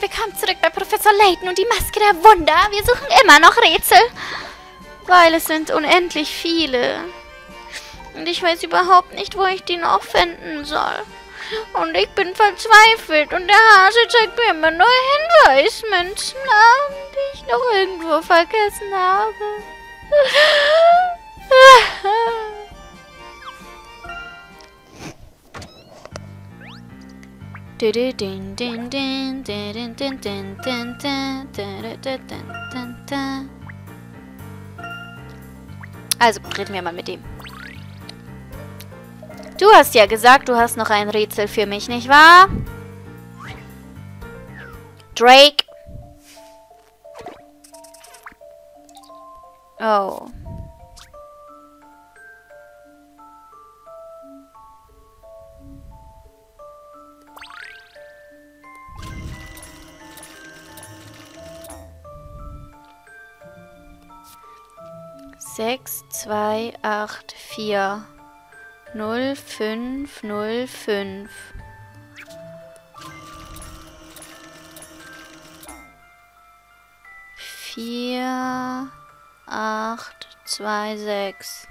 Willkommen zurück bei Professor Layton und die Maske der Wunder. Wir suchen immer noch Rätsel. Weil es sind unendlich viele. Und ich weiß überhaupt nicht, wo ich die noch finden soll. Und ich bin verzweifelt und der Hase zeigt mir immer nur Hinweismünzen an, die ich noch irgendwo vergessen habe. Also, reden wir mal mit ihm. Du hast ja gesagt, du hast noch ein Rätsel für mich, nicht wahr? Drake. Oh. Sechs, 2, 8, 4, 0, 5, 0, 5. Vier, 8, 2, 6.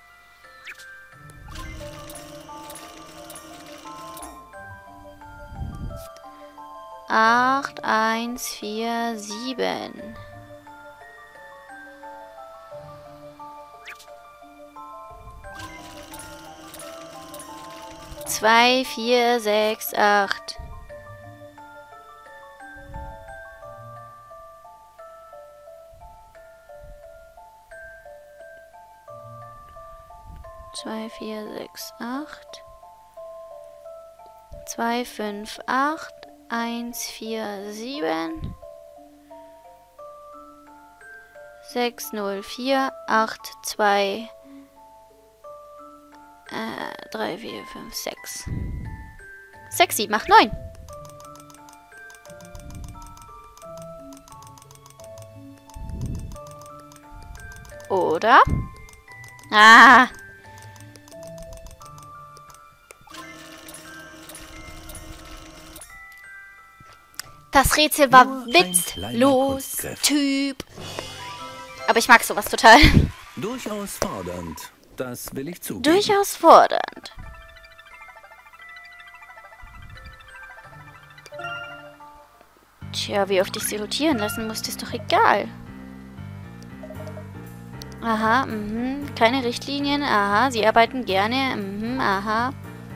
Acht, 1, 4, 7. 2, 4, 6, 8. Zwei, 4, 6, 8. 2, 5, 8. 1, 4, 7. 6, 0, 4, 8, 2. 3, 4, 5, 6. 6, 7, 8, 9. Oder? Ah! Das Rätsel war witzlos, Typ. Aber ich mag sowas total. Durchaus fordernd. Das will ich zugeben. Durchaus fordernd. Tja, wie oft ich sie rotieren lassen musste, ist doch egal. Aha, keine Richtlinien. Aha, sie arbeiten gerne. Aha.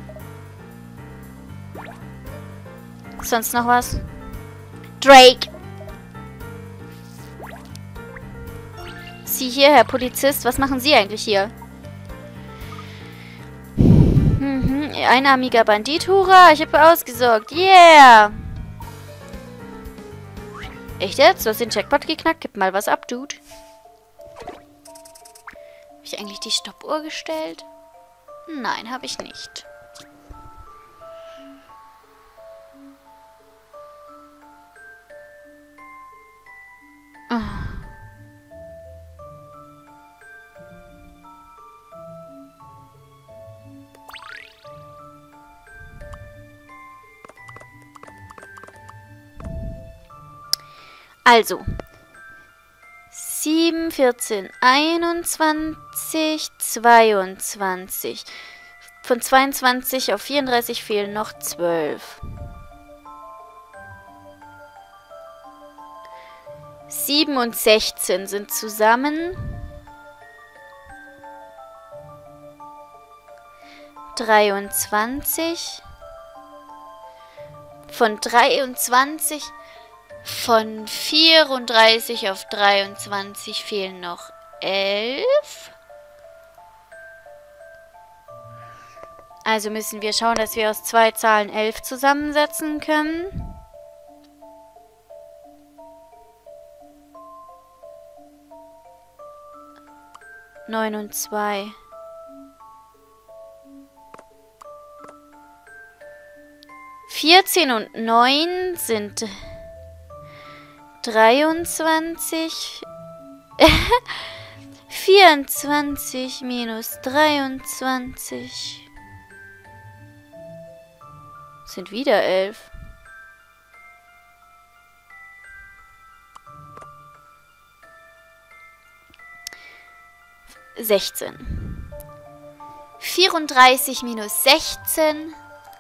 Sonst noch was? Drake! Sie hier, Herr Polizist, was machen Sie eigentlich hier? Einarmiger Bandit, hurra, ich habe ausgesorgt, yeah! Echt jetzt? Du hast den Jackpot geknackt? Gib mal was ab, Dude. Habe ich eigentlich die Stoppuhr gestellt? Nein, habe ich nicht. Also, 7, 14, 21, 22. Von 22 auf 34 fehlen noch 12. 7 und 16 sind zusammen 23. Von 23 Von 34 auf 23 fehlen noch 11. Also müssen wir schauen, dass wir aus zwei Zahlen 11 zusammensetzen können. Neun und 2. 14 und 9 sind 23. 24 minus 23 sind wieder 11. 16. 34 minus 16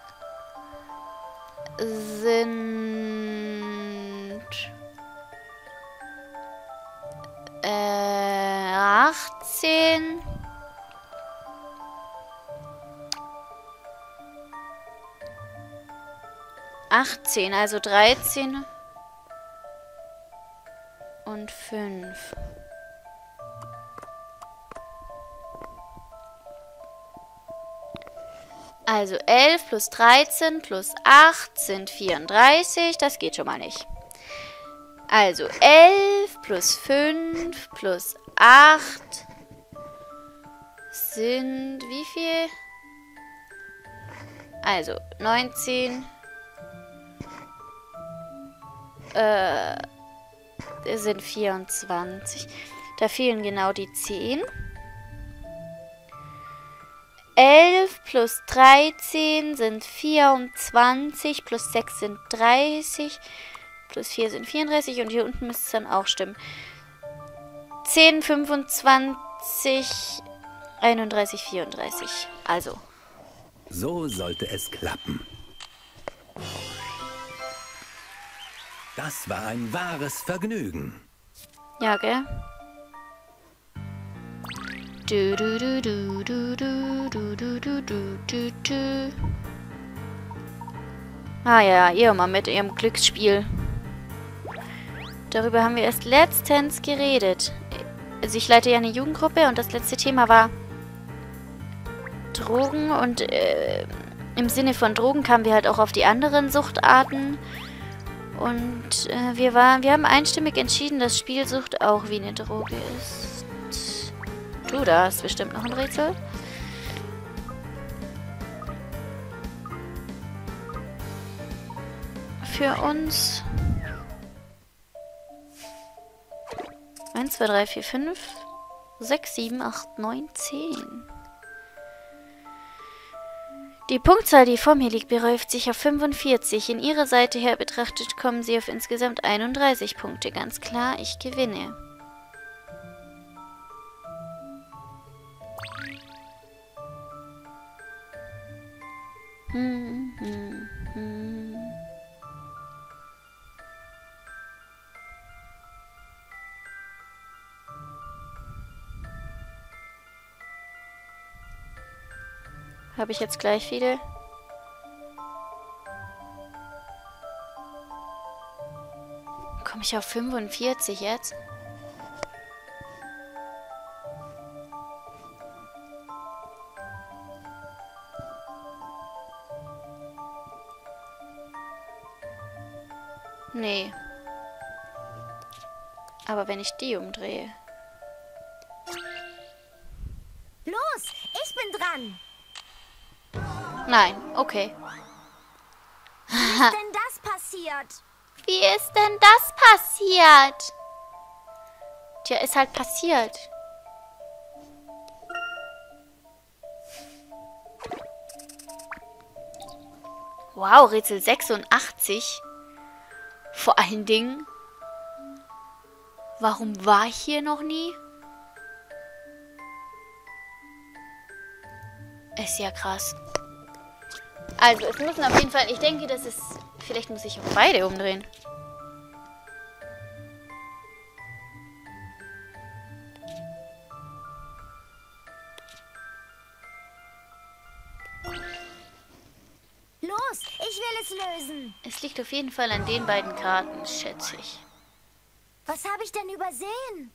sind 18. Also 13 und 5. Also 11 plus 13 plus 8 sind 34. Das geht schon mal nicht. Also 11 plus 5 plus 8 sind wie viel? Also 19. Sind 24. Da fehlen genau die 10. 11 plus 13 sind 24, plus 6 sind 30, plus 4 sind 34 und hier unten müsste es dann auch stimmen. 10, 25, 31, 34. Also. So sollte es klappen. Das war ein wahres Vergnügen. Ja, gell? Du, du, du, du, du, du, du, du, du, du, du, du. Ah ja, ihr mal mit ihrem Glücksspiel. Darüber haben wir erst letztens geredet. Also ich leite ja eine Jugendgruppe und das letzte Thema war Drogen und im Sinne von Drogen kamen wir halt auch auf die anderen Suchtarten. Und wir haben einstimmig entschieden, dass Spielsucht auch wie eine Droge ist. Du, da hast bestimmt noch ein Rätsel. Für uns. 1, 2, 3, 4, 5, 6, 7, 8, 9, 10. Die Punktzahl, die vor mir liegt, beläuft sich auf 45. In ihrer Seite her betrachtet kommen sie auf insgesamt 31 Punkte. Ganz klar, ich gewinne. Habe ich jetzt gleich viele? Komme ich auf 45 jetzt? Nee. Aber wenn ich die umdrehe. Los, ich bin dran. Nein, okay. Wie ist denn das passiert? Wie ist denn das passiert? Tja, ist halt passiert. Wow, Rätsel 86. Vor allen Dingen, warum war ich hier noch nie? Ist ja krass. Also, es müssen auf jeden Fall, ich denke, das ist, vielleicht muss ich auch beide umdrehen. Los, ich will es lösen. Es liegt auf jeden Fall an den beiden Karten, schätze ich. Was habe ich denn übersehen?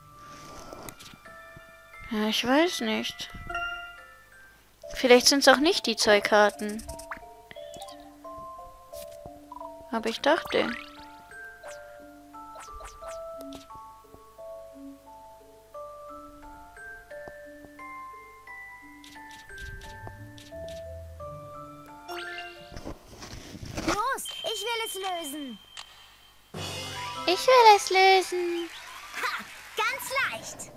Ja, ich weiß nicht. Vielleicht sind es auch nicht die zwei Karten. Aber ich dachte. Los, ich will es lösen. Ich will es lösen. Ha, ganz leicht.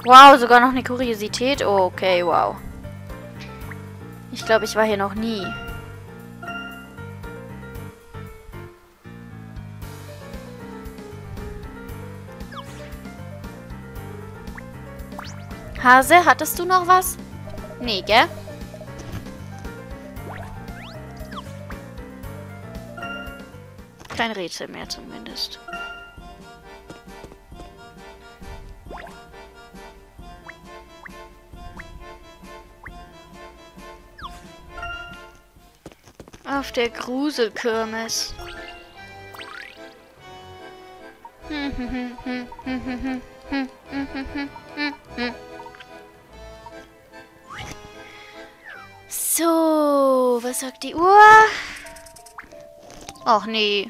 Wow, sogar noch eine Kuriosität. Oh, okay, wow. Ich glaube, ich war hier noch nie. Hase, hattest du noch was? Nee, gell? Kein Rätsel mehr zumindest. Auf der Gruselkirmes. So, was sagt die Uhr? Ach nee.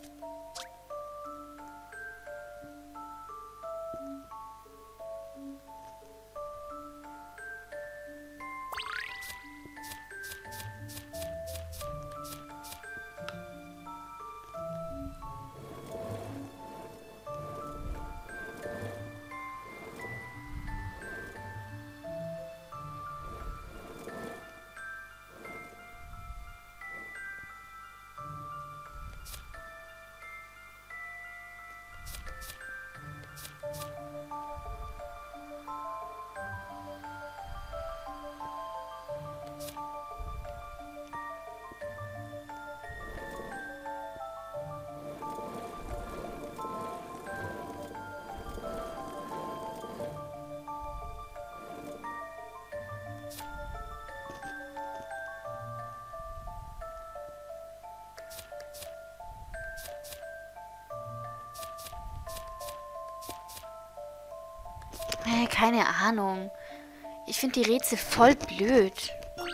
Keine Ahnung. Ich finde die Rätsel voll blöd.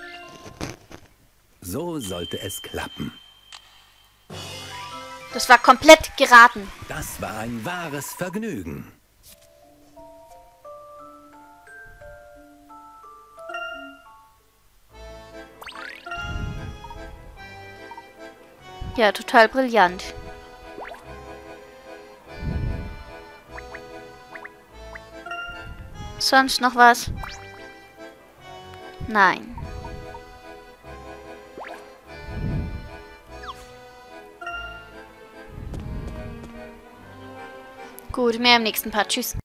So sollte es klappen. Das war komplett geraten. Das war ein wahres Vergnügen. Ja, total brillant. Sonst noch was? Nein. Gut, mehr im nächsten Part. Tschüss.